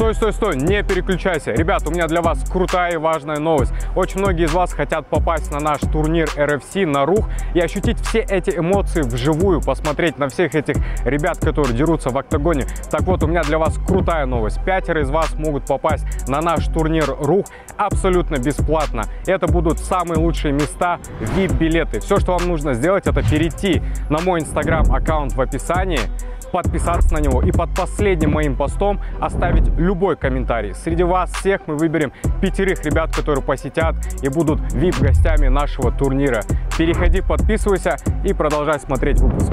Стой, стой, стой, не переключайся. Ребят, у меня для вас крутая и важная новость. Очень многие из вас хотят попасть на наш турнир RFC на Рух и ощутить все эти эмоции вживую, посмотреть на всех этих ребят, которые дерутся в октагоне. Так вот, у меня для вас крутая новость. 5 из вас могут попасть на наш турнир Рух абсолютно бесплатно. Это будут самые лучшие места, VIP-билеты. Все, что вам нужно сделать, это перейти на мой инстаграм-аккаунт в описании, подписаться на него и под последним моим постом оставить любой комментарий. Среди вас всех мы выберем 5 ребят, которые посетят и будут VIP-гостями нашего турнира. Переходи, подписывайся и продолжай смотреть выпуск.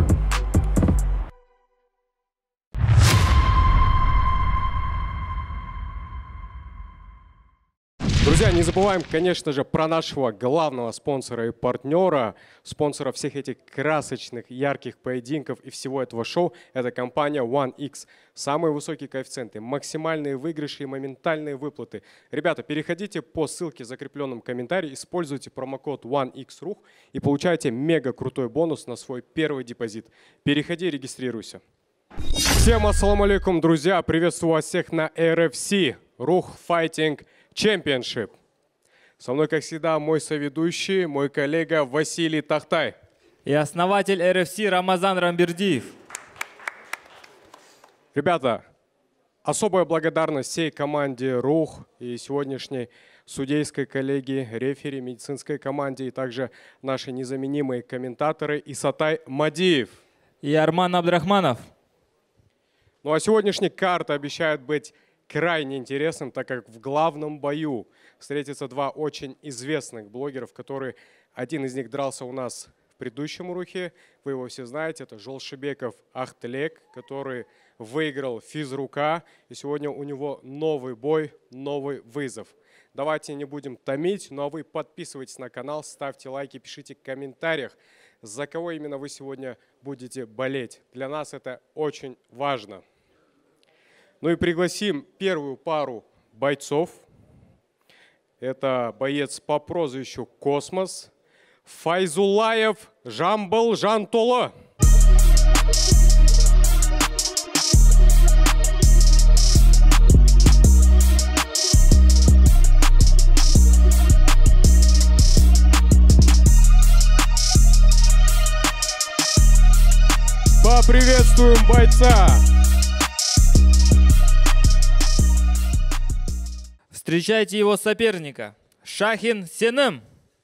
Друзья, не забываем, конечно же, про нашего главного спонсора и партнера, спонсора всех этих красочных, ярких поединков и всего этого шоу. Это компания OneX. Самые высокие коэффициенты, максимальные выигрыши и моментальные выплаты. Ребята, переходите по ссылке в закрепленном комментарии, используйте промокод OneXRuch и получайте мега крутой бонус на свой первый депозит. Переходи, регистрируйся. Всем ассаламу алейкум, друзья! Приветствую вас всех на RFC Ruch Fighting Championship. Со мной, как всегда, мой соведущий, мой коллега Василий Тахтай. И основатель RFC Рамазан Рамбердиев. Ребята, особая благодарность всей команде Рух и сегодняшней судейской коллегии, рефери, медицинской команде и также наши незаменимые комментаторы Исатай Мадиев. И Арман Абдрахманов. Ну а сегодняшний карт обещает быть крайне интересным, так как в главном бою встретятся два очень известных блогеров, которые один из них дрался у нас в предыдущем Рухе. Вы его все знаете, это Жолшибеков Ахтылек, который выиграл физрука. И сегодня у него новый бой, новый вызов. Давайте не будем томить, ну а вы подписывайтесь на канал, ставьте лайки, пишите в комментариях, за кого именно вы сегодня будете болеть. Для нас это очень важно. Ну и пригласим первую пару бойцов. Это боец по прозвищу Космос Файзулаев Жамбыл Жантолы. Поприветствуем бойца! Встречайте его соперника Шахин Сенем.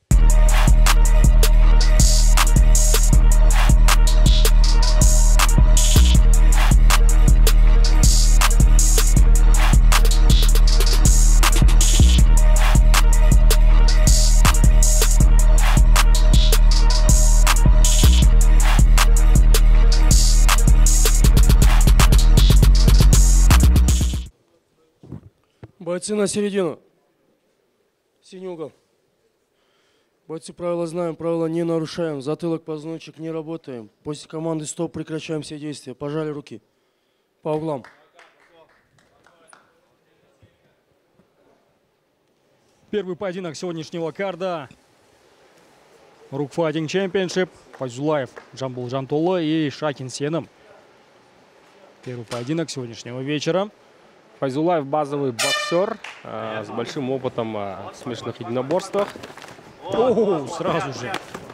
Бойцы на середину. Синий угол. Бойцы правила знаем, правила не нарушаем. Затылок, позвоночник не работаем. После команды стоп прекращаем все действия. Пожали руки. По углам. Первый поединок сегодняшнего карда. Рух Fighting Championship. Файзулаев Жамбыл Жантолы и Шахин Сенем. Первый поединок сегодняшнего вечера. Файзулаев базовый боксер с большим опытом в смешанных единоборствах. О, сразу же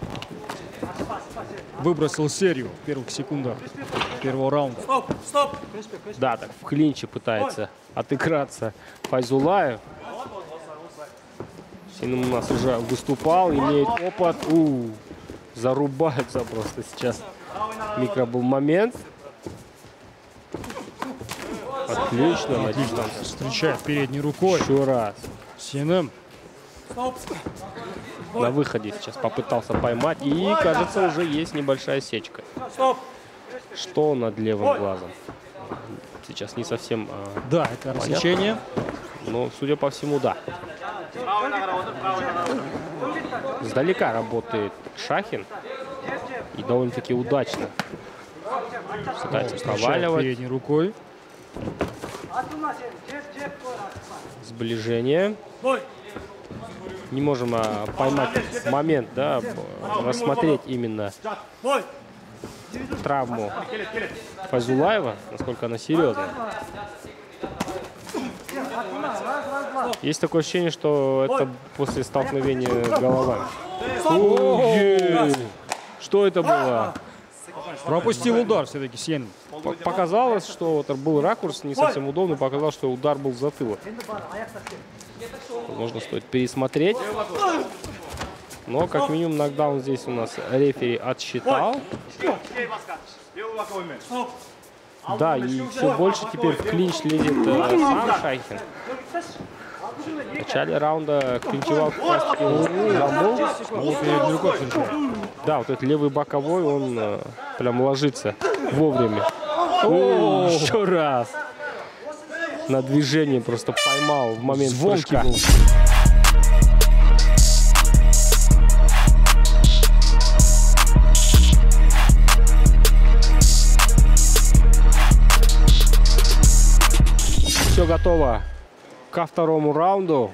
выбросил серию в первых секундах первого раунда. Стоп! Да, так в клинче пытается отыграться Файзулаев. Сенем у нас уже выступал, имеет опыт. Зарубается просто сейчас. Микро был момент. Отлично, на дистанцию. Встречает передней рукой. Еще раз. Сенем. На выходе сейчас попытался поймать. И, кажется, уже есть небольшая сечка. Что над левым глазом? Сейчас не совсем Да, это рассечение. Но, судя по всему, да. Сдалека работает Шахин. И довольно-таки удачно. Пытается проваливать. Передней рукой. Сближение. Не можем поймать момент, да, рассмотреть именно травму Файзулаева, насколько она серьезная. Есть такое ощущение, что это после столкновения головами. Ой, что это было? Пропустил удар все-таки Сенным. Показалось, что вот был ракурс не совсем удобный, показалось, что удар был в затылок. Возможно, стоит пересмотреть. Но как минимум нокдаун здесь у нас рефери отсчитал. Да, и все больше теперь в клинч лезет сам Шахин. В начале раунда клинчевал как раз таки Жамбул. Да, вот этот левый боковой, он прям ложится вовремя. О, еще раз. На движение просто поймал в момент прыжка. Все готово ко второму раунду.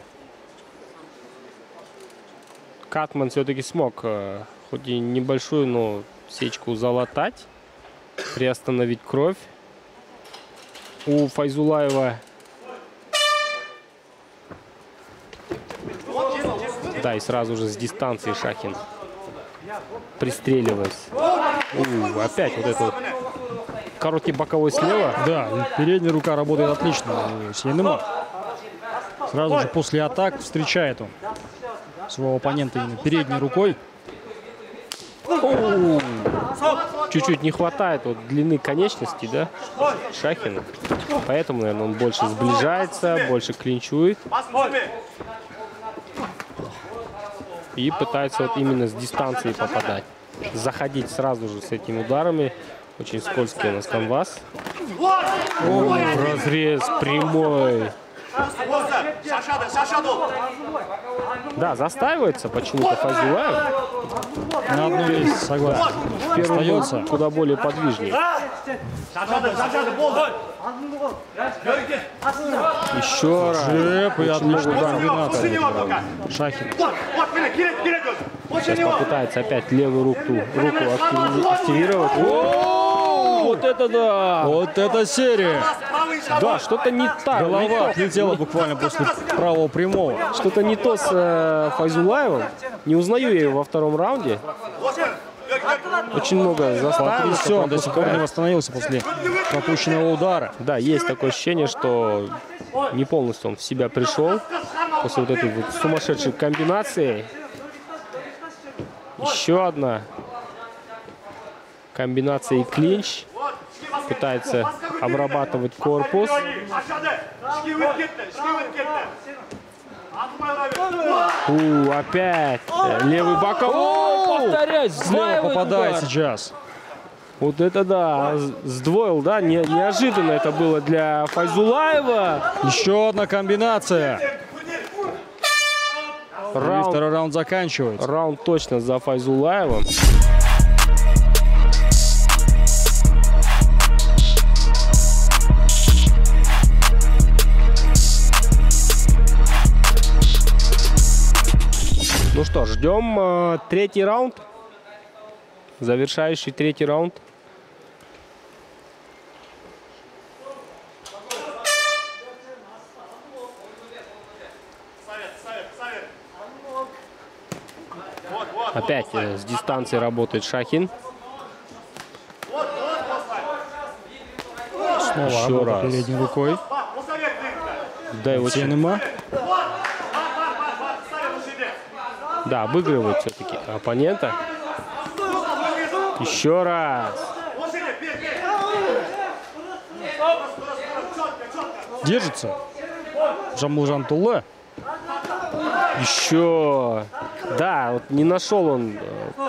Катман все-таки смог, хоть и небольшую, но сечку залатать, приостановить кровь. У Файзулаева, да, и сразу же с дистанции Шахин пристреливаясь. Опять вот это вот. Короткий боковой слева. Да, передняя рука работает отлично у Сенныма. Сразу же после атак встречает он своего оппонента именно передней рукой. Чуть-чуть не хватает вот длины конечности, да, Шахина. Поэтому, наверное, он больше сближается, больше клинчует. И пытается вот именно с дистанции попадать. Заходить сразу же с этими ударами. Очень скользкий у нас канвас. Разрез прямой. Да, застаивается почему-то Файзулаев. На одну вещь согласен. В первом остается куда более подвижнее. Еще раз. Джеб и отличная комбинация. Шахин. Сейчас попытается опять левую руку активировать. Вот это да! Вот это серия! Да, что-то не так. Голова отлетела буквально после правого прямого. Что-то не то с Файзулаевым. Не узнаю я его во втором раунде. Очень много заставок. Все, он до сих пор не восстановился после пропущенного удара. Да, есть такое ощущение, что не полностью он в себя пришел после вот этой вот сумасшедшей комбинации. Еще одна комбинация и клинч. Пытается обрабатывать корпус. Опять левый боковой. Повторять, Слева попадает сейчас. Вот это да, сдвоил, да, неожиданно это было для Файзулаева. Еще одна комбинация. Второй раунд заканчивается. Раунд точно за Файзулаевым. Ну что, ждем третий раунд. Завершающий третий раунд. Опять с дистанции работает Шахин. Снова еще раз. передней рукой. Да, его Сенныма. Да, обыгрывает все-таки оппонента. Еще раз. Держится. Жамбул Тулле. Еще. Да, вот не нашел он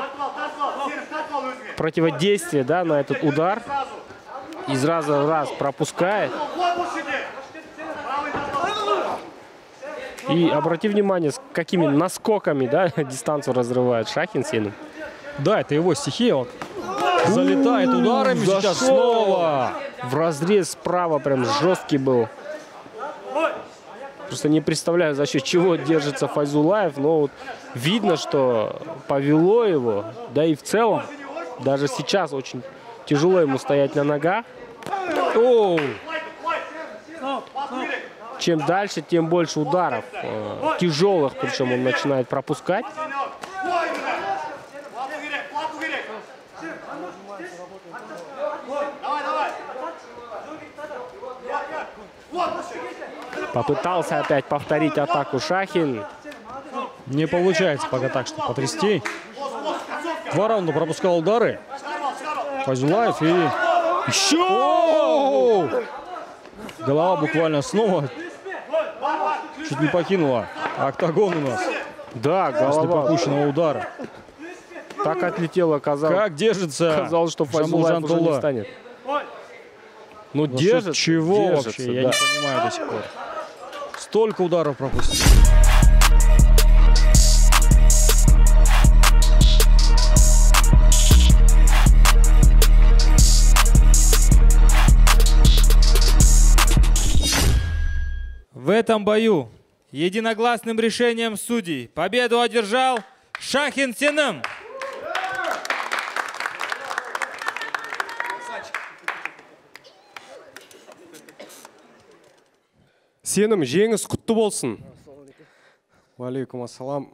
противодействие, да, на этот удар. Из раза в раз пропускает. И обрати внимание, с какими наскоками, да, дистанцию разрывает Шахин Сенным. Да, это его стихия. Он залетает ударами сейчас снова. В разрез справа прям жесткий был. Просто не представляю, за счет чего держится Файзулаев, но вот видно, что повело его. Да и в целом, даже сейчас очень тяжело ему стоять на ногах. чем дальше, тем больше ударов. Тяжелых, причем он начинает пропускать. Попытался опять повторить атаку Шахин. Не получается пока так, что потрясти. 2 раунда пропускал удары Файзулаев и еще! Голова буквально снова чуть не покинула октагон у нас. Да, После голова пропущенного удара. так отлетела, казалось. Как держится Казалось, что Файзулаев уже не встанет. Ну, За счет держится. чего держится, вообще? Я да. не понимаю до сих пор. Столько ударов пропустил. В этом бою единогласным решением судей победу одержал Шахин Сенім. Сенім, жеңіс құтты болсын. Уалейкум ассалам.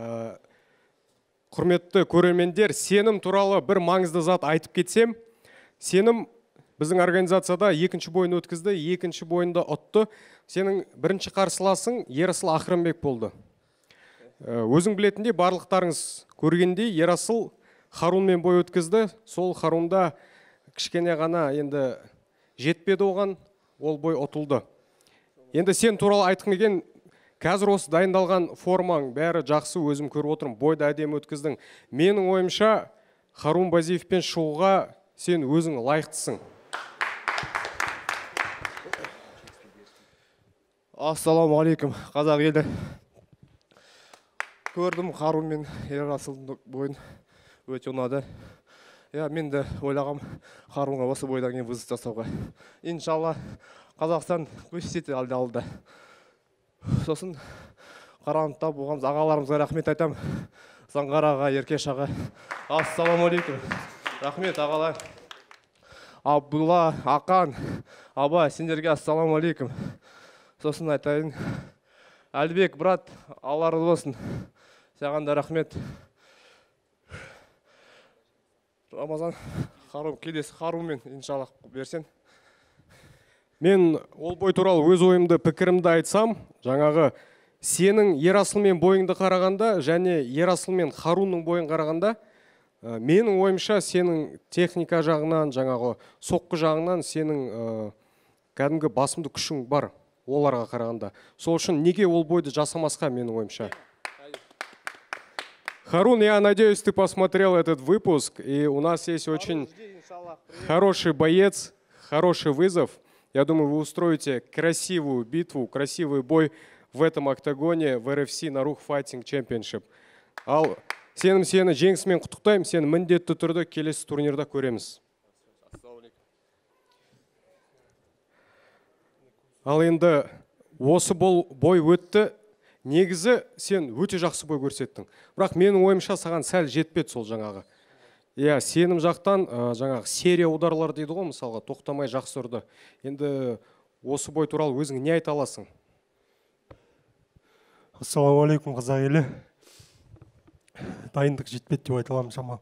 Құрметті көрермендер, сенім туралы бір маңызды зат айтып кетсем, сенім біздің организацияда екінші бойын өткізді, екінші бойында ұтты. Сенің бірінші қарсыласың Ерасыл Ақырымбек болды. Өзің білетіндей, барлықтарыңыз көргендей, Ерасыл Харунмен бой өткізді. Сол Харунда кішкене ғана енді жетпеді оған, ол бой ұтылды. Енді сен туралы айтқым келген, қазір осы дайындалған формаң бәрі жақсы, өзім көріп отырмын, бойды әдемі өткіздің. Менің ойымша, Харун Базиевпен шығуға сен өзің лайықтысың. Ассалаумағалейкум, қазақ елі. Көрдім Харун мен Ерасылдың бойын өте ұнады. Мен де ойлағам Харунға осы бойдан кейін вызов жасауға. Иншалла, Қазақстан көрсетеді алды. Сосын қарауындта болғанымыз ағаларымызға рахмет айтам. Заңғараға, Еркеш аға. Ассалаумағалейкум. Рахмет ағалар. Абдулла, Ақан, Аба, сендерге ассалаумағалейкум. Сосын айтайын. Әлбек, брат, Алла разы болсын. Саған да рахмет. Рамазан, Харун, келесі Харунмен иншалла берсен. Мен ол бой туралы өз ойымды, пікірімді айтсам, жаңағы сенің Ерасылмен бойыңды қарағанда және Ерасылмен Харунның бойын қарағанда, менің ойымша сенің техника жағынан, жаңағы соққы жағынан сенің кәдімгі басымды күшің бар оларға қарағанда. Сол үшін неге ол бойды жасамасқа, менің ойымша. Харун, я надеюсь, ты посмотрел этот выпуск, и у нас есть очень хороший боец, хороший вызов. Я думаю, вы устроите красивую битву, красивый бой в этом октагоне в RFC Naruh Fighting Championship. Ал сені жеңісімен құттықтаймын, сені міндетті түрде келесі турнирда көреміз. Ал енді осы бой өтті. Негізі сен өте жақсы бой көрсеттің. Бірақ менің ойымша саған сәл жетпеді сол жаңағы. Сенім жақтан жаңағы серия ударлар дейді ғой, мысалға, тоқтамай жақсы ұрды. Енді осы бой туралы өзің не айта аласың? Ассалаумағалейкум, қазақ елі. Дайындық жетпеді деп айта аламын, шамал.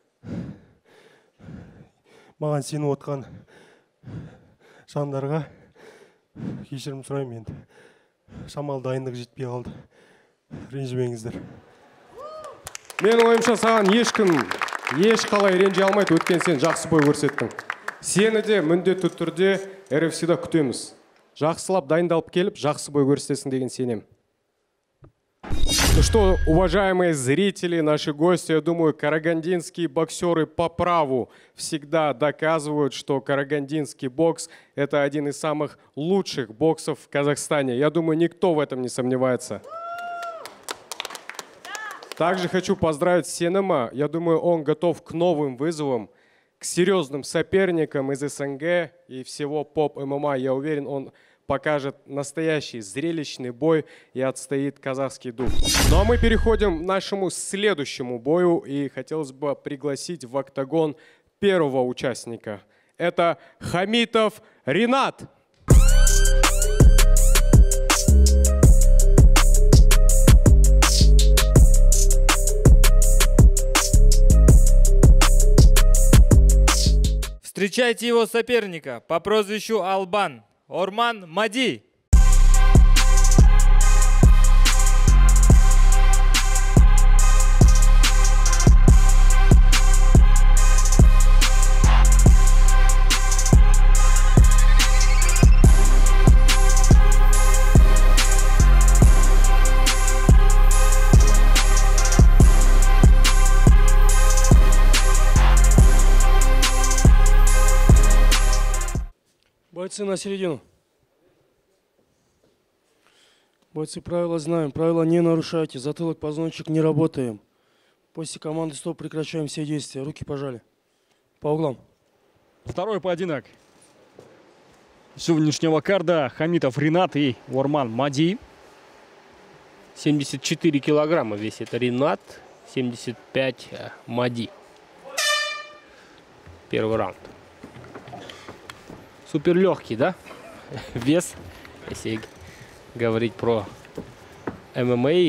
Маған сеніп отқан жандарға кешірім сұраймын енді. Шамал дайындық жетпей қалды. Ренжімеңіздер. Менің ойымша саған ешқалай ренжи алмайды, өткен сен жақсы бой көрсеттің. Сені де міндетті түрде RFC-да күтеміз. Жақсылап дайындалып келіп, жақсы бой көрсетесің деген сенем. Ну что, уважаемые зрители, наши гости, я думаю, карагандинские боксеры по праву всегда доказывают, что карагандинский бокс – это один из самых лучших боксов в Казахстане. Я думаю, никто в этом не сомневается. Также хочу поздравить Сенима. Я думаю, он готов к новым вызовам, к серьезным соперникам из СНГ и всего поп-ММА. Я уверен, он покажет настоящий зрелищный бой и отстоит казахский дух. Ну а мы переходим к нашему следующему бою. И хотелось бы пригласить в октагон первого участника. Это Хамитов Ринат. Встречайте его соперника по прозвищу Албан, Орман Мади. Бойцы на середину. Бойцы, правила знаем, правила не нарушайте. Затылок, позвоночник, не работаем. После команды стоп прекращаем все действия. Руки пожали. По углам. Второй поединок сегодняшнего карда. Хамитов Ринат и Орман Мади. 74 килограмма весит Ринат, 75 Мади. Первый раунд. Супер легкий, да? Вес, если говорить про ММА.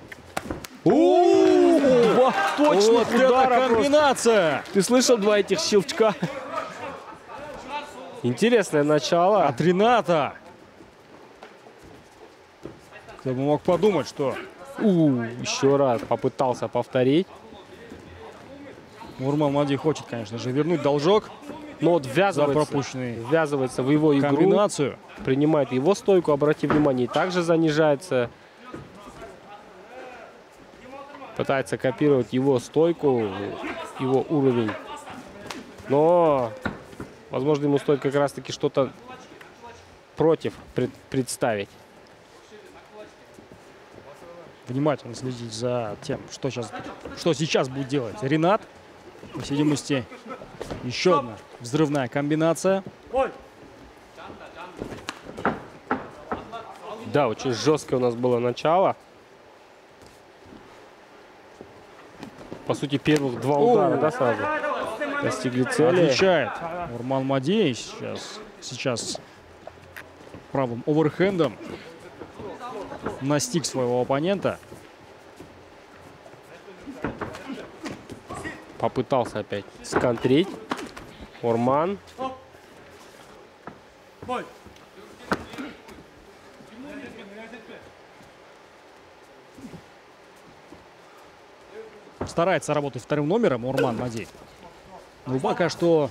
Вот точно это комбинация! Ты слышал два этих щелчка? Интересное начало. От Рината. Кто бы мог подумать, что Еще раз попытался повторить. Орман Мади хочет, конечно же, вернуть должок Но вот за ввязывается пропущенный в его игру. комбинацию. Принимает его стойку, обрати внимание, и также занижается. Пытается копировать его стойку, его уровень. Но, возможно, ему стоит как раз-таки что-то против представить. Внимательно следить за тем, что сейчас будет делать Ринат. По всей видимости, еще одна взрывная комбинация. Да, очень жесткое у нас было начало. По сути, первых два удара, да, сразу достигли цели. Отвечает Орман Мади сейчас правым оверхендом настиг своего оппонента. Попытался опять сконтрить Орман. Старается работать вторым номером Орман Мади. Но пока что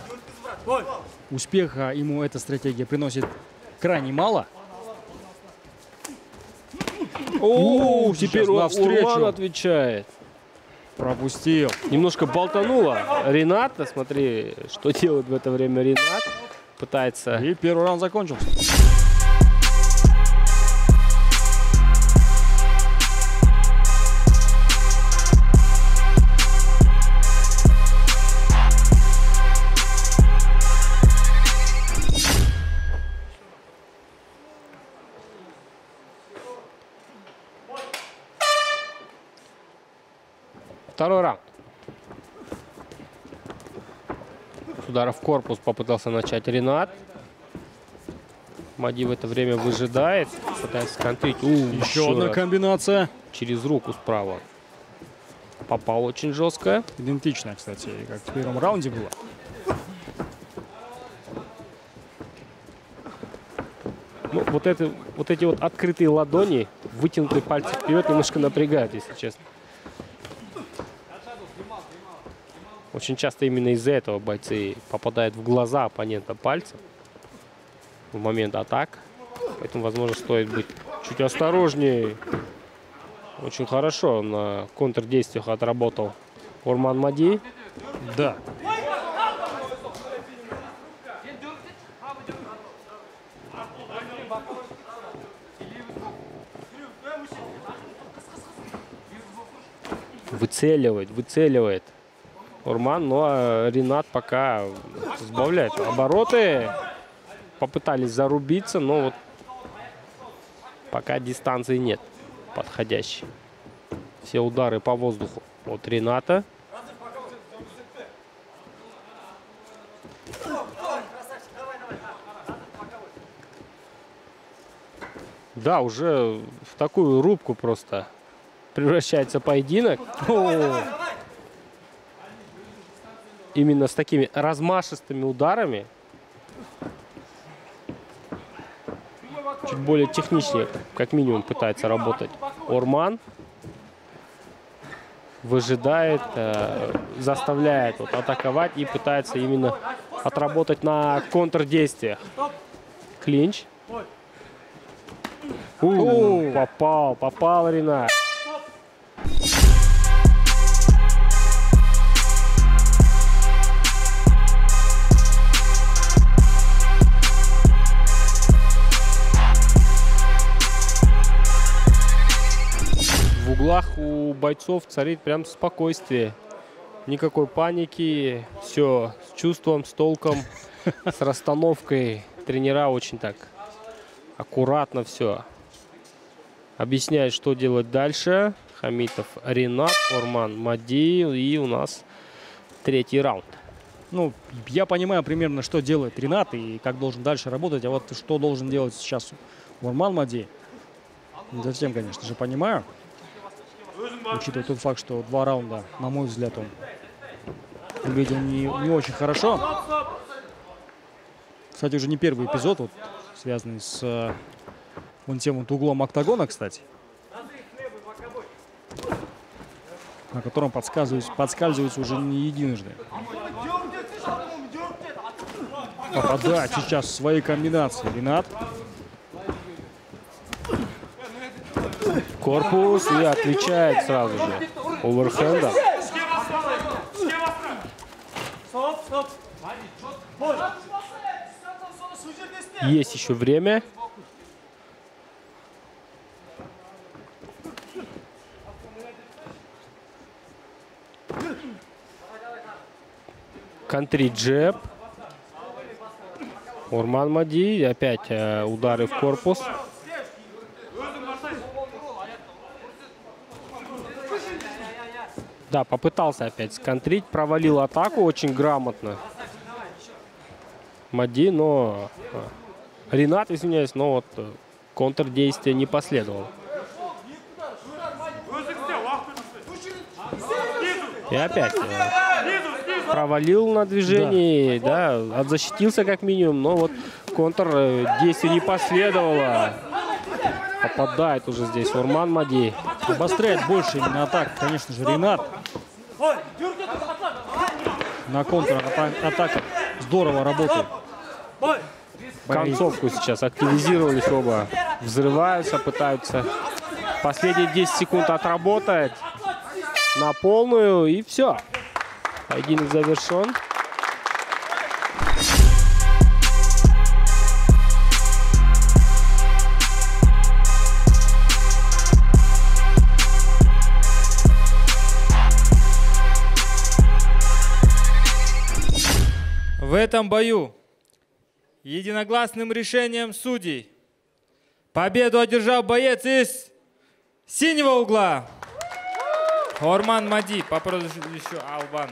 успеха ему эта стратегия приносит крайне мало. Теперь навстречу. Орман отвечает. Пропустил. Немножко болтануло Рината. Смотри, что делает в это время Ринат. Пытается... И первый раунд закончился. Второй раунд. С удара в корпус попытался начать Ринат. Мади в это время выжидает. Пытается сконтрить. Еще одна комбинация. Через руку справа. Попал очень жестко. Идентичная, кстати, как в первом раунде было. Ну, вот эти вот открытые ладони, вытянутые пальцы вперед немножко напрягают, если честно. Очень часто именно из-за этого бойцы попадают в глаза оппонента пальцем в момент атак. Поэтому, возможно, стоит быть чуть осторожнее. Очень хорошо на контрдействиях отработал Орман Мади. Да. Выцеливает Орман, но Ринат пока сбавляет обороты. Попытались зарубиться, но вот пока дистанции нет подходящей. Все удары по воздуху от Рината. Да, уже в такую рубку просто превращается поединок. именно с такими размашистыми ударами. Чуть более техничнее, как минимум, пытается работать Орман. Выжидает, заставляет вот атаковать и пытается именно отработать на контрдействиях. Клинч. Попал Ринат. В углах у бойцов царит прям спокойствие. Никакой паники. Все с чувством, с толком, с расстановкой. Тренера очень так аккуратно все объясняют, что делать дальше. Хамитов Ринат, Орман Мади. И у нас третий раунд. Ну, я понимаю примерно, что делает Ринат и как должен дальше работать. А вот что должен делать сейчас Орман Мади, не совсем, конечно же, понимаю. Учитывая тот факт, что 2 раунда, на мой взгляд, он выглядел не очень хорошо. Кстати, уже не первый эпизод, вот, связанный с вон тем вот углом октагона, кстати, на котором подскальзывается уже не единожды. Попадает сейчас в свои комбинации Ринат. Корпус и отвечает сразу же оверхендом. Есть еще время. Контри джеб. Орман Мади. Опять удары в корпус. Да, попытался опять сконтрить, провалил атаку очень грамотно Мади, но Ринат, извиняюсь, но вот контрдействие не последовало. И опять провалил на движении, да, отзащитился как минимум, но вот контрдействие не последовало. Попадает уже здесь Орман Мади. Обостряет больше именно атак, конечно же, Ринат. На контратаках здорово работает. Концовку сейчас активизировались оба. Взрываются, пытаются последние 10 секунд отработать на полную. И все. Поединок завершен. В этом бою единогласным решением судей победу одержал боец из синего угла Орман Мади по прозвищу Албан.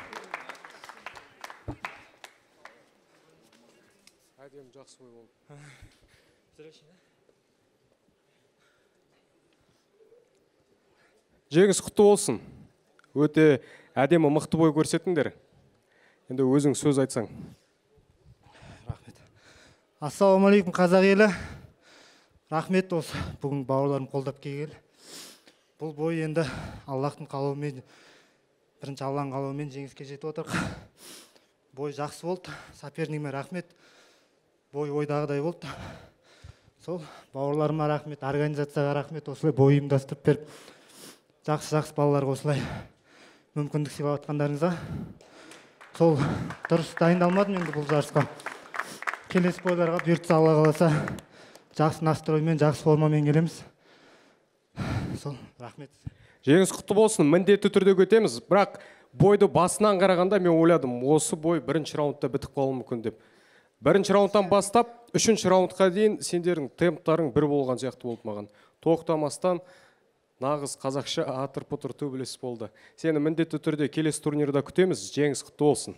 Жеңіс құтты болсын. Өте әдемі мықты бой көрсеттіңдер. Енді өзің сөз айтсаң. Рахмет. Ассалаумалейкум, қазақ елі. Рахмет осы бүгін бауырларым қолдап келгелі. Бұл бой енді Аллахтың қалауымен, бірінші Алланың қалауымен жеңіске жетіп отырық. Бой жақсы болды. Сопернигіме рахмет. Бой ойдағыдай болды. Сол бауырларыма рахмет, организацияға рахмет. Осылай бой ұйымдастырып беріп, жақсы балаларға осылай мүмкіндік сыйлап жатқандарыңызға. Сол дұрыс дайындалмадым енді бұл жарысқа. Келесі бойларға бұйыртса Алла қаласа жақсы настроймен, жақсы формамен келеміз. Сол, рахмет. Жеңіс құтты болсын, міндетті түрде өтеміз. Бірақ бойды басынан қарағанда мен ойладым, осы бой бірінші раундта бітіп қалуы мүмкін деп. Бірінші раундтан бастап, үшінші раундқа дейін сендердің темптарың бір болған сияқты болып маған. Тоқтамастан нағыз қазақша атыр-пұтыр төбелес болды. Сені міндетті түрде келесі турнирда күтеміз. Жеңіс құтты болсын.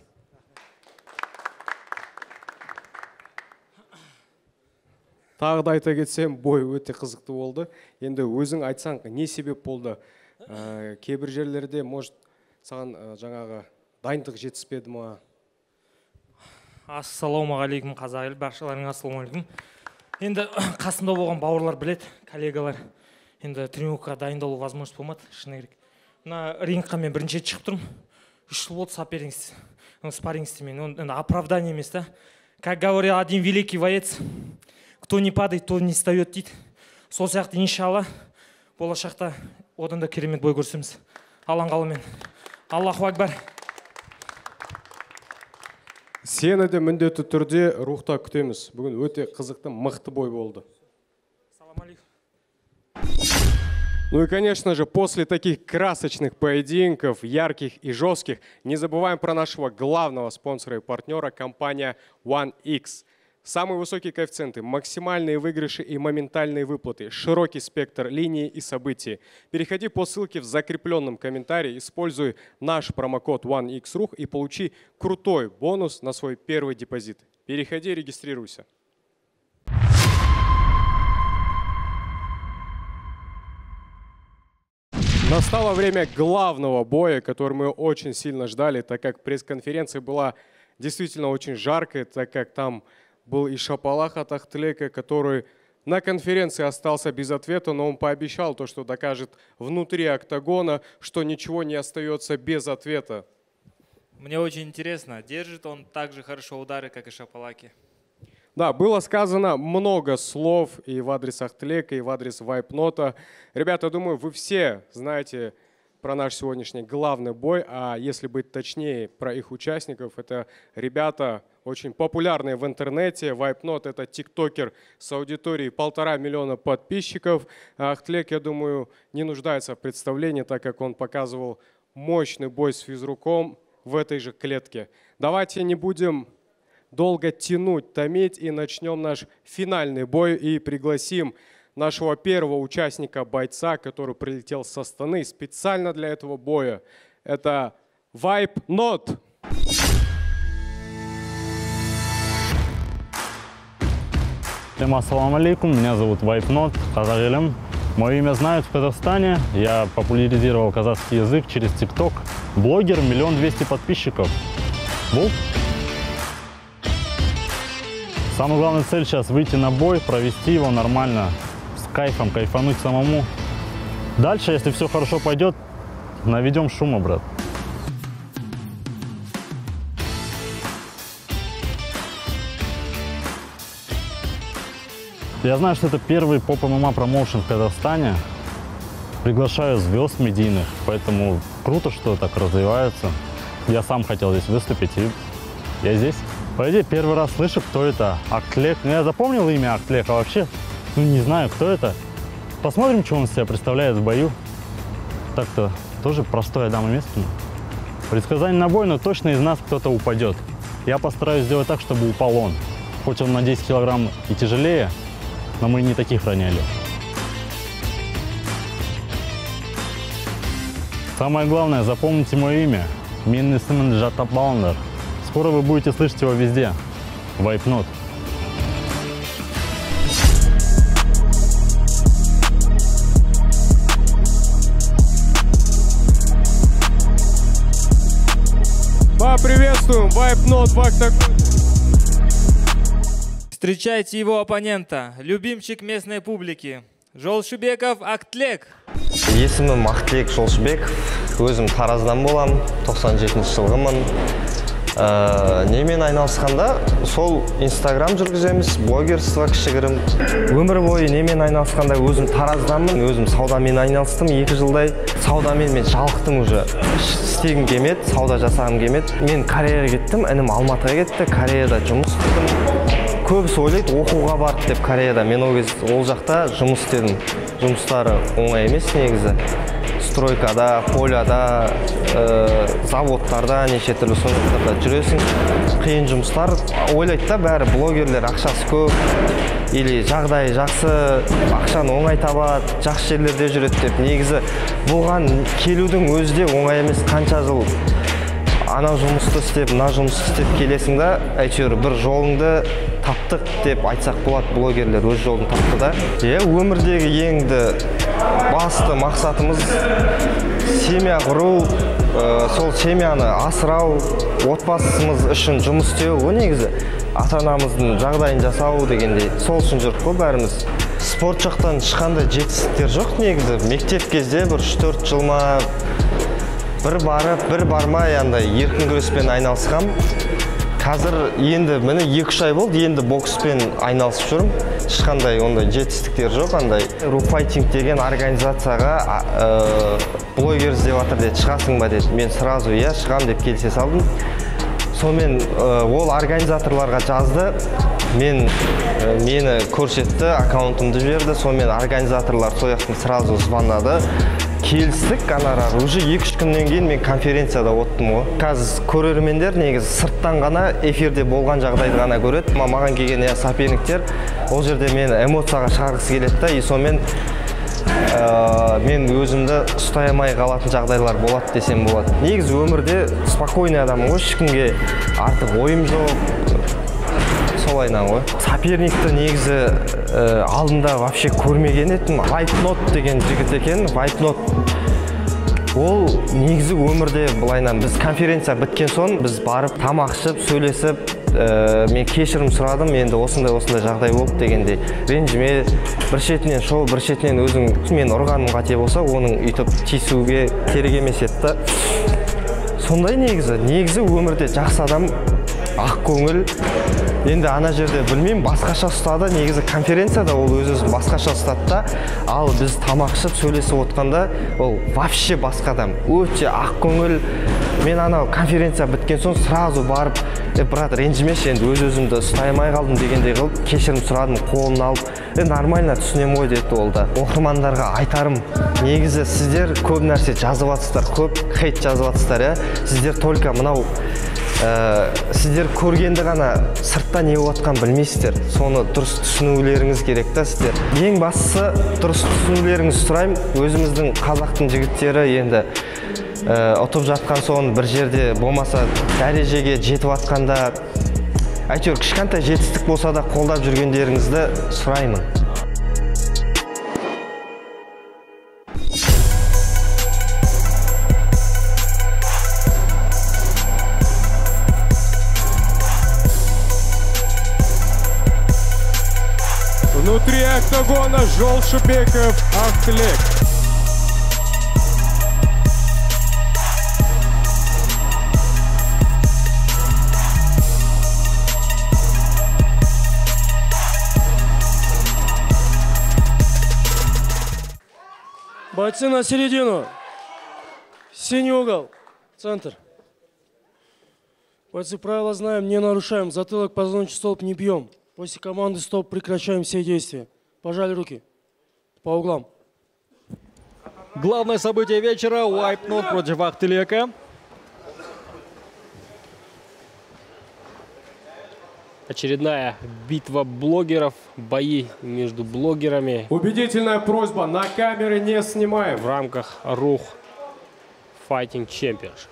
Тағы да айта кетсем, бой өте қызықты болды. Енді өзің айтсаң, не себеп болды? Кейбір жерлерде, может, саған жаңағы дайындық жетіспеді ма? Ассалаумағалейкум қазақ елі, баршаларыңа ассалаумағалейкум. Енді қасымда болған бауырлар білет, коллегалар. Енді тренировкаға дайындалу возможность болмады, шыны керек. Мына рингқа мен бірінші шығып тұрмын. 3 жыл болды спарринг істемеймін. Енді оправдание емес, да? Как говорил один великий боец, кто не падает, то не встает дейді. Сол сияқты иншалла болашақта одан да керемет бой көрсеміз. Алланың қалауымен. Аллаху акбар. Сені де міндетті түрде рухта күтеміз. Бүгін өте қызықты, мықты бой болды. Салам алейкум. Ну и, конечно же, после таких красочных поединков, ярких и жестких, не забываем про нашего главного спонсора и партнера, компания OneX. Самые высокие коэффициенты, максимальные выигрыши и моментальные выплаты, широкий спектр линий и событий. Переходи по ссылке в закрепленном комментарии, используй наш промокод OneX.RU и получи крутой бонус на свой первый депозит. Переходи, регистрируйся. Настало время главного боя, который мы очень сильно ждали, так как пресс-конференция была действительно очень жаркой, так как там был и Шапалах от Ахтлека, который на конференции остался без ответа, но он пообещал то, что докажет внутри октагона, что ничего не остается без ответа. Мне очень интересно, держит он так же хорошо удары, как и Шапалаки? Да, было сказано много слов и в адрес Ахтлека, и в адрес Вайпнота. Ребята, думаю, вы все знаете про наш сегодняшний главный бой, а если быть точнее, про их участников. Это ребята очень популярные в интернете. Вайпнот — это тиктокер с аудиторией 1,5 миллиона подписчиков. А Ахтлек, я думаю, не нуждается в представлении, так как он показывал мощный бой с физруком в этой же клетке. Давайте не будем долго тянуть, томить и начнем наш финальный бой и пригласим нашего первого участника, бойца, который прилетел со Астаны специально для этого боя. Это Вайпнот. Всем ассаламу алейкум, меня зовут Вайпнот, казах елім. Мое имя знают в Казахстане, я популяризировал казахский язык через ТикТок. Блогер, 1 200 000 подписчиков. Был? Самая главная цель сейчас выйти на бой, провести его нормально, с кайфом, кайфануть самому. Дальше, если все хорошо пойдет, наведем шума, брат. Я знаю, что это первый поп-ММА промоушен в Казахстане. Приглашаю звезд медийных, поэтому круто, что так развивается. Я сам хотел здесь выступить, и я здесь. По идее, первый раз слышу, кто это. Ахтлек. Ну, я запомнил имя Ахтлека вообще. Ну, не знаю, кто это. Посмотрим, что он из себя представляет в бою. Так-то тоже простой Адам и Мескин. Предсказание на бой, но точно из нас кто-то упадет. Я постараюсь сделать так, чтобы упал он. Хоть он на 10 килограмм и тяжелее, но мы не таких роняли. Самое главное, запомните мое имя. Менің ісімін жаттап алыңдар. Скоро вы будете слышать его везде. Вайпнот. Поприветствуем Вайпнот в октагоне. Встречайте его оппонента, любимчик местной публики, Жолшыбеков Ахтлек. Есімім Ахтлек Жолшыбеков. Өзім Тараздан болам, 97 жылғымын. Немен айналысқанда, сол Инстаграм жүргіземіз, блогерство кішігірім. Өмір бойы немен айналысқанда өзім Таразданмын, өзім саудамен айналыстым. 2 жылдай саудамен мен жалықтым уже. Істегім келмеді, сауда жасағым келмеді. Мен Кореяға кеттім, інім Алматыға кетті, Кореяда жұмыс істедім. Көбісі ойлайды, оқуға барды деп Кореяда. Мен ол жақта жұмыс істедім. Жұмыстары оңай емес негізі. Стройкада, поляда, заводтарда, неше түрлі соғыттарда жүресің. Қиын жұмыстар. Ойлайды да бәрі блогерлер ақшасы көп, или жағдайы жақсы, ақшаны оңай табады, жақсы жерлерде жүреді деп. Негізі бұған келудің өзі де оңай емес. Қанша жыл ана жұмысты істеп, мына жұмысты істеп келесің да, әйтеуір бір жолыңды таптық деп айтсақ болады, блогерлер өз жолын тапты да. Өмірдегі еңді басты мақсатымыз семья құру, сол семьяны асырау, отбасымыз үшін жұмыс істеу, о негізі ата-анамыздың жағдайын жасау дегендей. Сол үшін жүріп қой бәріміз. Спорт жақтан ешқандай жетістіктер жоқ негізі. Мектеп кезде бір 3-4 жыл ма бір барып, бір бармай андай еркін күреспен айналысқам. Қазір енді міне 2-3 ай болды, енді бокспен айналысып жүрмін. Ешқандай ондай жетістіктер жоқ, андай Руфайтинг деген организацияға блогер іздеп жатыр деді, шығасың ба деді. Мен сразу шығам деп келісе салдым. Сонымен ол организаторларға жазды, мені көрсетті, аккаунтымды жіберді. Сонымен организаторлар сояқтың сразу звондады. Келістік, гонорар. Уже 2-3 күннен кейін мен конференцияда оттым ғой. Қазір көрермендер негізі сырттан ғана эфирде болған жағдайды ғана көреді. Маған келген соперниктер ол жерде мені эмоцияға шығарғысы келеді, и сонымен мен өзімді ұстай алмай қалатын жағдайлар болады десем болады. Негізі өмірде спокойный адам ғой, ешкімге артық ойым жоқ. Солайнан ғой. Соперникті негізі алдында вообще көрмеген едім. Вайпнот деген жігіт екен. Вайпнот ол негізі өмірде былайнан біз конференция біткен соң біз барып тамақ ішіп, сөйлесіп, мен кешірім сұрадым, енді осындай жағдай болды дегенде. Ренжіме, бір шетінен шоу, бір шетінен өзің мен ұрғаным қате болса, оның үйтіп тиісуге керек емес еді. Сондай негізі өмірде жақсы адам, ақ көңіл. Енді ана жерде білмеймін, басқаша ұстады, негізі конференцияда ол өзін басқаша ұстады да, ал біз тамақ ішіп сөйлесіп отқанда, ол вообще басқа адам, өте ақ көңіл. Мен анау конференция біткен соң сразу барып, брат, ренжімеші, енді өз-өзімді ұстай алмай қалдым дегендей қылып, кешірім сұрадым, қолын алып, нормально түсінем ғой деді ол да. Оқырмандарға айтарым, негізі сіздер көп нәрсе жазып жатсыздар, көп хейт жазып жатсыздар, сіздер только мынау сіздер көргенді ғана сыртта не отқан білмейсіздер. Соны дұрыс түсінулеріңіз керек та сіздер. Ең бастысы дұрыс түсінулеріңіз сұрайым. Өзіміздің қазақтың жігіттері енді ұтып жатқан соң бір жерде болмаса дәрежеге жетіп жатқанда, әйтеуір кішкентай жетістік болса да қолдап жүргендеріңізді сұраймын. Внутри октагона Жолшыбеков Ахтылек. Бойцы на середину. Синий угол. Центр. Бойцы, правила знаем, не нарушаем. Затылок, позвоночный столб не бьем. После команды стоп прекращаем все действия. Пожали руки. По углам. Главное событие вечера. Вайпнот против Ахтылека. Очередная битва блогеров, бои между блогерами. Убедительная просьба, на камеры не снимаем. В рамках Рух Fighting Championship.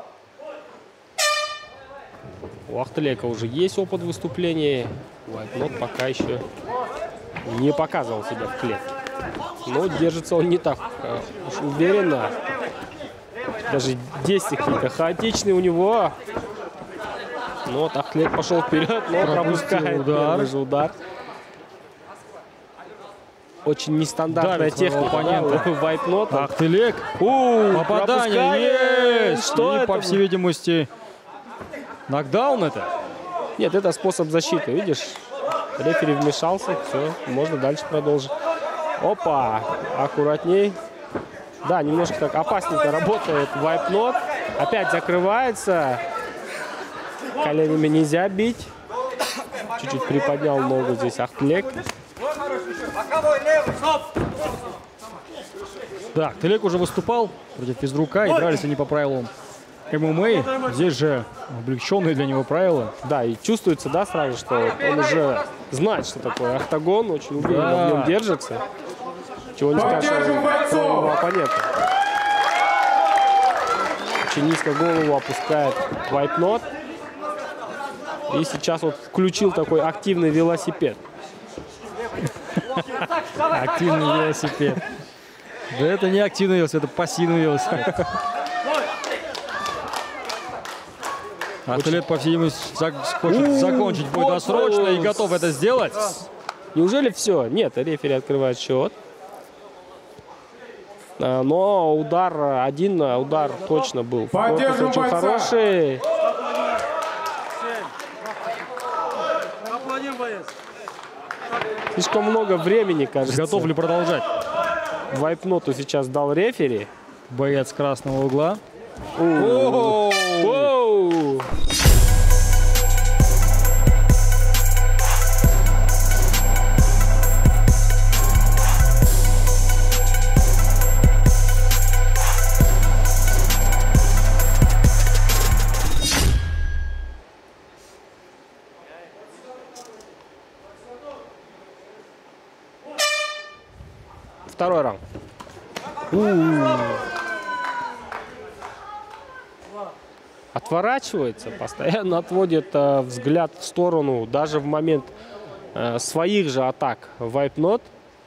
У Ахтылека уже есть опыт выступлений. Вайпнот пока еще не показывал себя в клетке. Но держится он не так уж уверенно. Даже действия какие-то хаотичные у него. Но вот Ахтылек пошел вперед, но пропускает первый же удар. Очень нестандартная техника оппонента. Вайпнота. Ахтылек. Попадание есть. Что и, по всей видимости, нокдаун это? Нет, это способ защиты. Видишь, рефери вмешался. Все, можно дальше продолжить. Опа, аккуратней. Да, немножко так опасненько работает Вайпнот. Опять закрывается. Коленями нельзя бить. Чуть-чуть приподнял ногу здесь Ахтылек. Да, Ахтылек уже выступал против физрука, и дрались они по правилам ММА. Здесь же облегченные для него правила. Да, и чувствуется, да, сразу, что он уже знает, что такое октагон, очень уверенно в нем держится. Чего не скажешь своего оппонента. Очень низко голову опускает Вайпнот. И сейчас вот включил такой активный велосипед. Активный велосипед. Да это не активный вес, это пассивный вес. Атлет, по всей видимости, хочет закончить бой досрочно и готов это сделать. Неужели все? Нет, рефери открывает счет. Но один удар точно был. Корпус очень хороший. Слишком много времени, кажется. Готов ли продолжать? Вайпноту сейчас дал рефери. Боец красного угла. Второй раунд. Отворачивается, постоянно отводит взгляд в сторону, даже в момент своих же атак Вайпнот.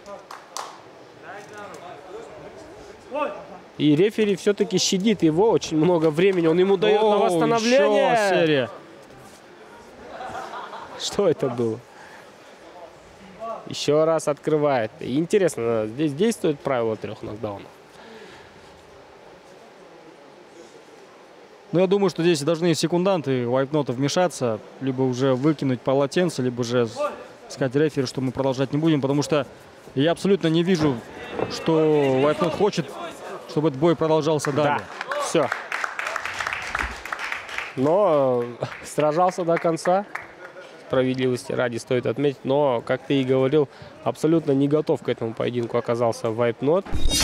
И рефери все-таки щадит его, очень много времени, он ему дает на восстановление. Еще серия. Что это было? Еще раз открывает. И интересно, здесь действует правило 3 нокдаунов. Ну, я думаю, что здесь должны секунданты Вайпнота вмешаться, либо уже выкинуть полотенце, либо же сказать рефери, что мы продолжать не будем, потому что я абсолютно не вижу, что Вайпнот хочет, чтобы этот бой продолжался далее. Да, все. Но сражался до конца. Справедливости ради стоит отметить, но, как ты и говорил, абсолютно не готов к этому поединку оказался Вайпнот.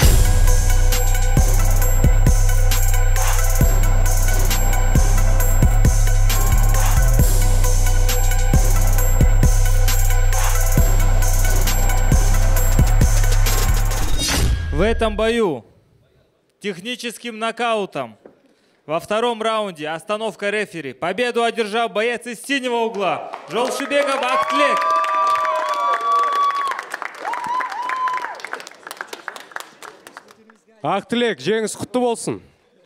В этом бою техническим нокаутом во втором раунде остановка рефери. Победу одержал боец из синего угла Жолшибеков Актілек. Актілек, жеңіс құтты болсын.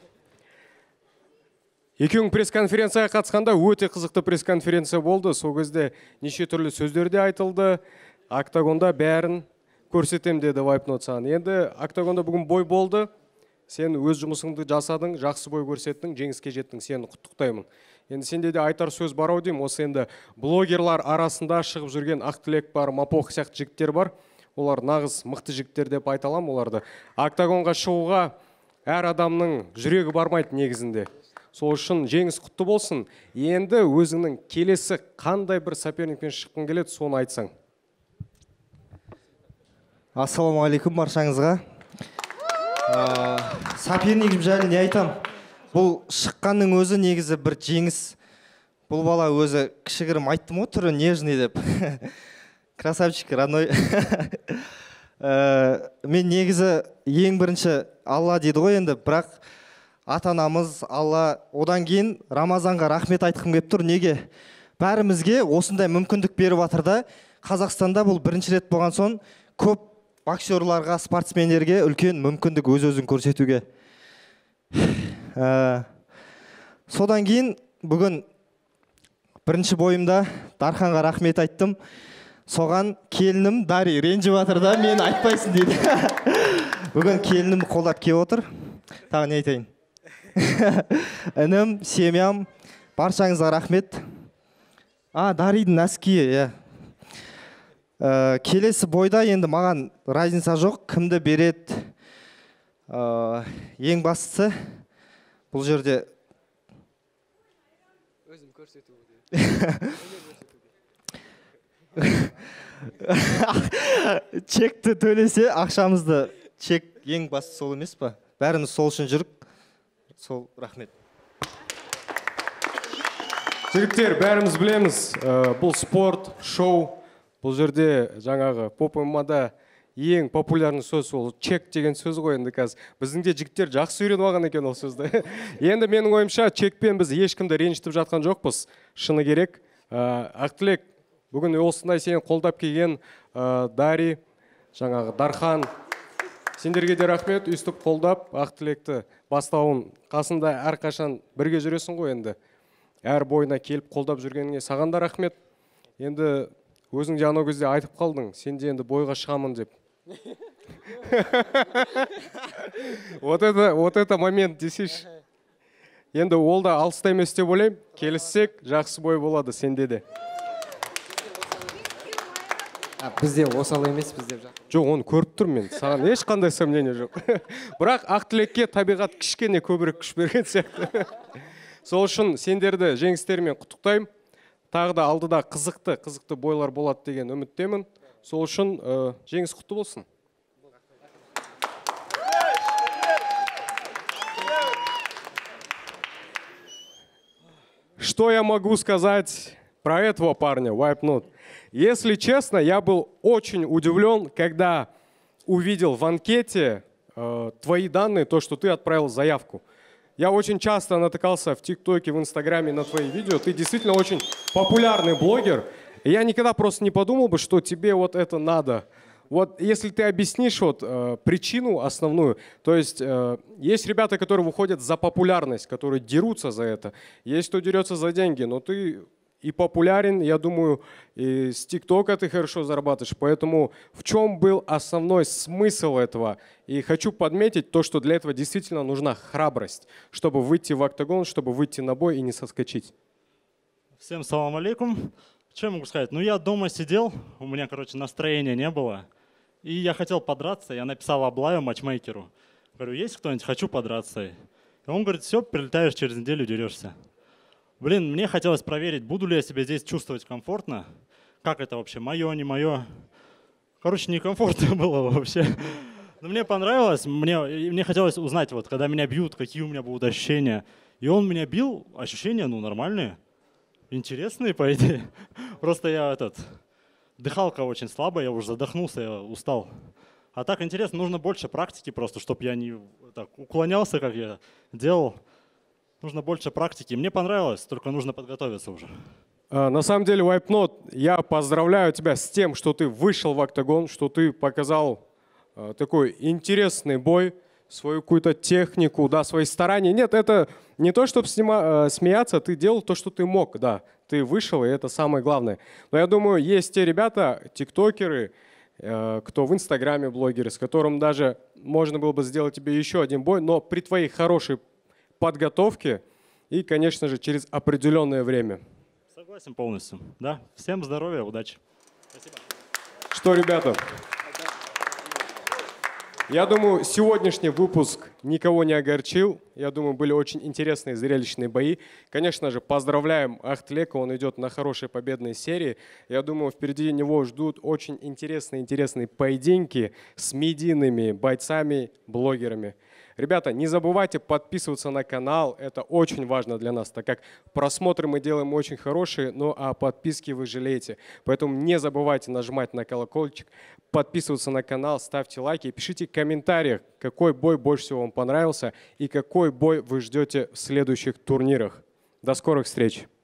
Екеуің пресс-конференцияға қатысқанда өте қызықты пресс-конференция болды. Сол кезде неше түрлі сөздер де айтылды. Октагонда бәрін көрсетем деді Вайпнот саған. Енді октагонда бүгін бой болды. Сен өз жұмысыңды жасадың, жақсы бой көрсеттің, жеңіске жеттің, сені құттықтаймын. Енді сенде де айтар сөз бар ау деймін. Осы енді блогерлар арасында шығып жүрген Актілек бар, Мапох сияқты жігіттер бар. Олар нағыз мықты жігіттер деп айта аламын оларды. Октагонға шығуға әр адамның жүрегі бармайды негізінде. Сол үшін жеңіс құтты болсын. Енді өзіңнің келесі қандай бір соперникпен шыққың келеді, соны айтсаң. Ассалаумағалейкум баршаңызға. Сопернигім жайлы не айтам? Бұл шыққанның өзі негізі бір жеңіс. Бұл бала өзі кішігірім айттым ғой, түрі нежный деп. Красавчик, родной. Мен негізі ең бірінші Алла дейді ғой енді, бірақ ата-анамыз, Алла, одан кейін Рамазанға рахмет айтқым келіп тұр. Неге? Бәрімізге осындай мүмкіндік беріп жатыр да, Қазақстанда бұл бірінші рет болған соң көп боксерларға, спортсмендерге үлкен мүмкіндік өз-өзін көрсетуге. Содан кейін бүгін бірінші бойымда Дарханға рахмет айттым. Соған келінім Дари ренжіп жатыр да, мен айтпайсың дейді. Бүгін келінім қолдап келіп отыр. Тағы не айтайын? Інім, семьям, баршаңызға рахмет. Даридің әские, келесі бойда енді маған разница жоқ, кімді береді. Ең бастысы бұл жерде өзім көрсету. Чекті төлесе, ақшамызды чек ең бастысы сол емес па? Бәріміз сол үшін жүрік. Сол, рахмет. Жігіттер, бәріміз білеміз, бұл спорт, шоу. Бұл жерде жаңағы поп-ММА-да ең популярный сөз ол чек деген сөз ғой енді қазір. Біздің де жігіттер жақсы үйреніп алған екен ол сөзді. Енді менің ойымша чекпен біз ешкімді ренжітіп жатқан жоқпыз. Шыны керек. Актілек, бүгін осындай сені қолдап келген Дари, жаңағы Дархан, Сендерге де рахмет, үстіп қолдап, Ақтілекті бастауын қасында әрқашан бірге жүресің ғой енді. Әр бойына келіп қолдап жүргеніңе саған да рахмет. Енді өзің де анау кезде айтып қалдың, сен де енді бойға шығамын деп. Вот это момент десейші. Енді ол да алыста емес деп ойлаймын. Келіссек, жақсы бой болады сенде де. Бізде осал емес, бізде жақсы. Жоқ, оны көріп тұр мен. Саған ешқандай сомнение жоқ. Бірақ Ақтілекке табиғат кішкене көбірек күш берген сияқты. Сол үшін сендерді жеңістермен құттықтаймын. Тағы да алдыда қызықты бойлар болады деген үміттемін. Сол үшін жеңіс құтты болсын. Что я могу сказать про этого парня, Wipenut? Если честно, я был очень удивлен, когда увидел в анкете твои данные, то, что ты отправил заявку. Я очень часто натыкался в ТикТоке, в Инстаграме на твои видео. Ты действительно очень популярный блогер. И я никогда просто не подумал бы, что тебе вот это надо. Вот если ты объяснишь вот причину основную, то есть есть ребята, которые выходят за популярность, которые дерутся за это. Есть кто дерется за деньги, но ты и популярен, я думаю, и с ТикТока ты хорошо зарабатываешь. Поэтому в чем был основной смысл этого? И хочу подметить то, что для этого действительно нужна храбрость, чтобы выйти в октагон, чтобы выйти на бой и не соскочить. Всем салам алейкум. Что я могу сказать? Ну, я дома сидел, у меня, настроения не было. И я хотел подраться, я написал Аблаю, матчмейкеру. Говорю, есть кто-нибудь? Хочу подраться. И он говорит, все, прилетаешь через неделю, дерешься. Блин, мне хотелось проверить, буду ли я себя здесь чувствовать комфортно. Как это вообще, мое, не мое. Некомфортно было вообще. Но мне понравилось, мне хотелось узнать, вот, когда меня бьют, какие у меня будут ощущения. И он меня бил, ощущения, нормальные, интересные, по идее. Просто дыхалка очень слабая, я уже задохнулся, я устал. А так интересно, нужно больше практики просто, чтобы я не так уклонялся, как я делал. Нужно больше практики. Мне понравилось, только нужно подготовиться уже. На самом деле, Wipenut, я поздравляю тебя с тем, что ты вышел в октагон, что ты показал такой интересный бой, свою какую-то технику, да, свои старания. Нет, это не то, чтобы смеяться, ты делал то, что ты мог, да. Ты вышел, и это самое главное. Но я думаю, есть те ребята, тиктокеры, кто в Инстаграме блогеры, с которым даже можно было бы сделать тебе еще один бой, но при твоей хорошей подготовке и, конечно же, через определенное время. Согласен полностью. Да. Всем здоровья, удачи. Спасибо. Что, ребята? Я думаю, сегодняшний выпуск никого не огорчил. Я думаю, были очень интересные зрелищные бои. Конечно же, поздравляем Ахтлека, он идет на хорошей победной серии. Я думаю, впереди него ждут очень интересные поединки с медийными бойцами, блогерами. Ребята, не забывайте подписываться на канал, это очень важно для нас, так как просмотры мы делаем очень хорошие, ну а подписки вы жалеете. Поэтому не забывайте нажимать на колокольчик, подписываться на канал, ставьте лайки и пишите в комментариях, какой бой больше всего вам понравился и какой бой вы ждете в следующих турнирах. До скорых встреч!